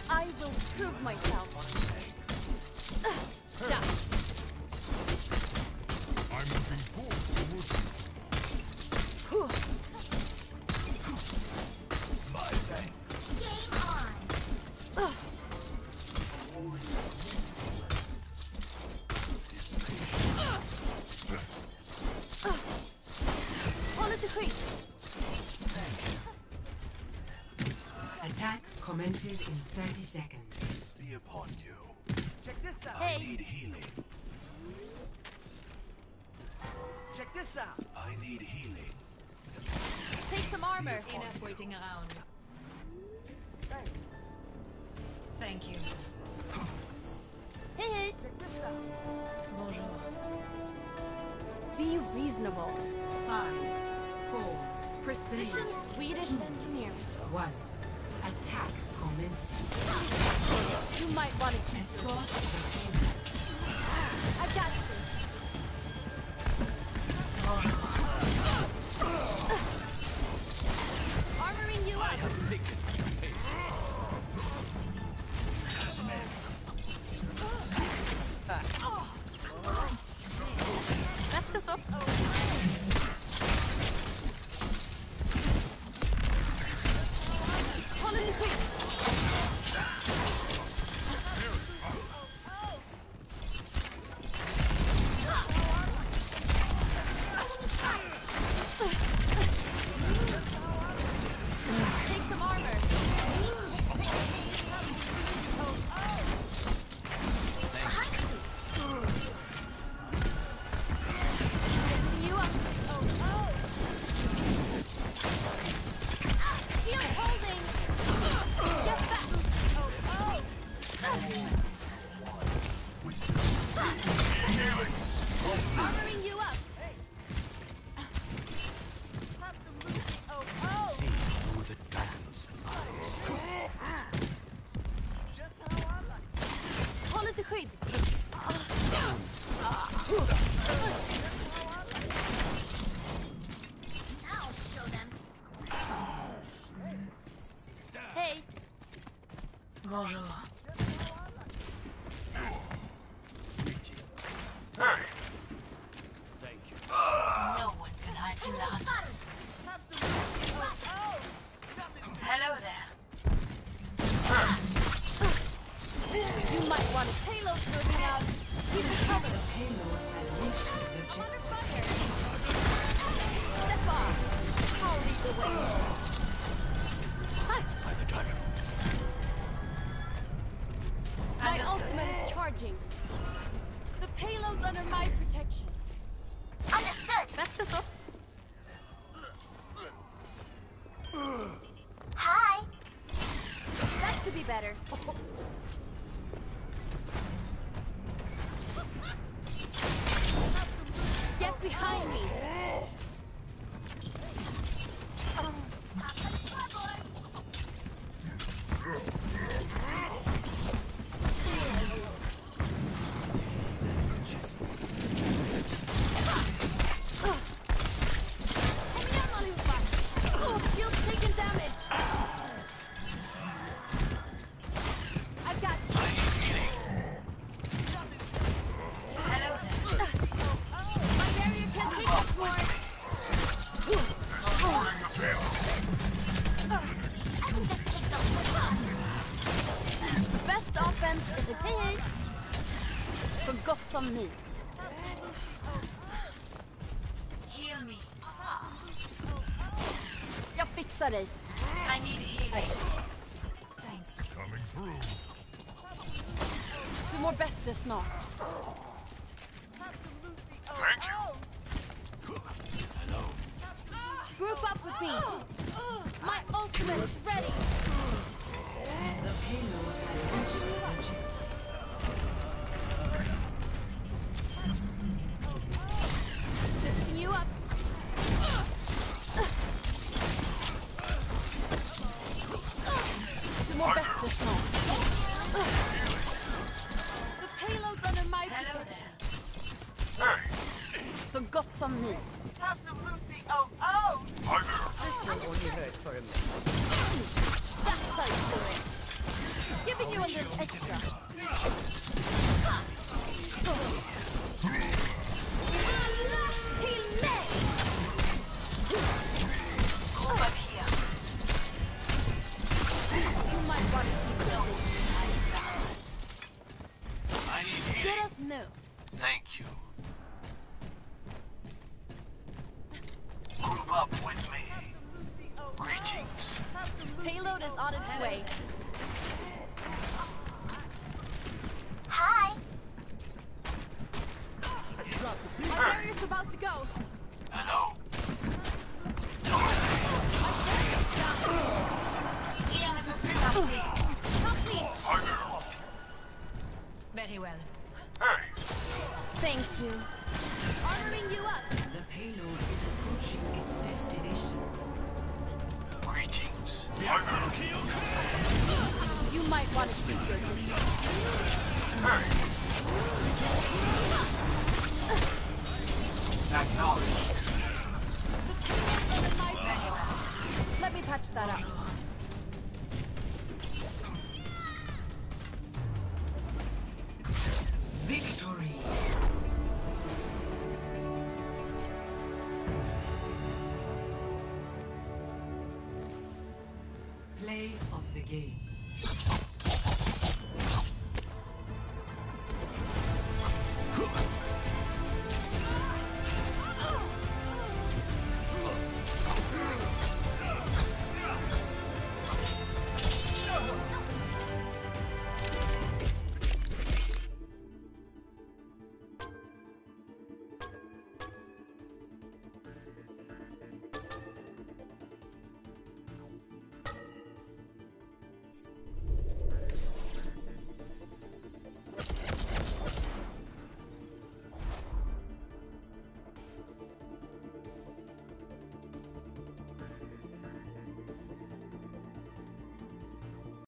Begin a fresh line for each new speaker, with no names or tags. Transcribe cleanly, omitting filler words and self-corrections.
I will prove myself. Ja.
I'm looking forward to working. My thanks.
Game on.
Håll lite skydd.
Attack commences in 30 seconds.
Be upon you.
Check this out.
I
Hey.
need healing.
Check this out.
I need healing.
Take some armor.
Enough waiting around. Thank you.
Hey, hey.
Bonjour.
Be reasonable.
5, 4,
Precision Swedish engineering.
1. Attack commencing.
You might want to keep
Escort the
I've got you. Armoring you up. Back this up. Håll lite skydd. Take some armor. Fixing you up. Shield holding. Get back. Armoring you up.
See through the dragon's eyes.
Just how I like it.
Håll lite skydd.
I'll show them.
Hey.
Bonjour.
Thank you.
No one can hide from the hunters.
Have some oh,
Hello there.
You might want to payload moving out. Keep it covered.
payload has reached the jet.
Under fire. Step off. I'll lead the way. Hut.
By the dragon.
My ultimate is charging. The payload's under my protection.
Understood.
Back this up.
Hi.
That should be better. Get behind me. Kom igen allihopa. Shield's taking damage. I've got you.
Hello there.
My barrier can't take much more.
I can just take the
Best offense is a hit. Så gott som ni.
Heal me.
Jag fixar dig.
I need healing. Thanks.
Coming through.
Du mår bättre snart.
Thank you. Hello.
Group up with me. My ultimate is ready.
The payload has reached the jet.
Fixing you up. Du mår bättre snart. The payload's under my
Hello
protection.
there.
Så gott som ni.
have some Lucy. Oh, oh.
Hi there.
That's how you do it. Give giving you a little extra.
Group up here.
You might want to keep
I need healing.
Get us new.
Thank you. Group up with me. Greetings.
Payload is on its way.
Hi.
My barrier's about to go.
Hello.
Complete.
Very well.
Hey.
Thank you. Honoring you up.
The payload is approaching its destination.
Greetings.
You might want to keep your distance.
Acknowledge.
Under my barrier. Let me patch that up.
Victory! Play of the game.